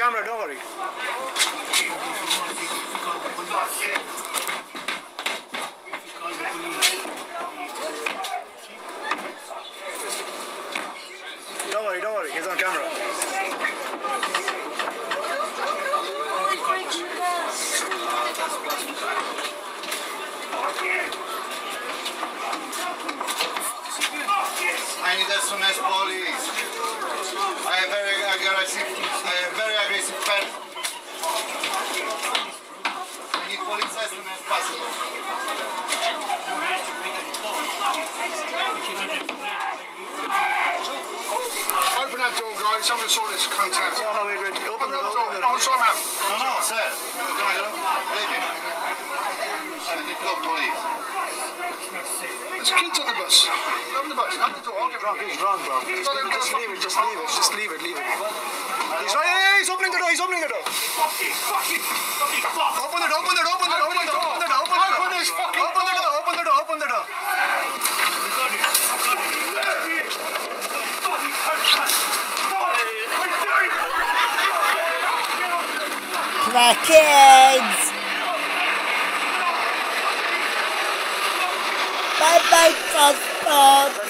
camera, don't worry. Don't worry, he's on camera. I need as soon as police. I am very aggressive pet. I need police as soon as possible. Open that door, guys. Someone saw this cunt out. No, wait. Open the door. Oh, sorry, ma'am. No, sir. Leave it. I need to call police. There's kids on the bus. Open the bus. Open the door. I'll get Wrong, he's wrong, bro. Just leave it. He's opening the door. Open the door. Crackheads! Bye-bye, transport!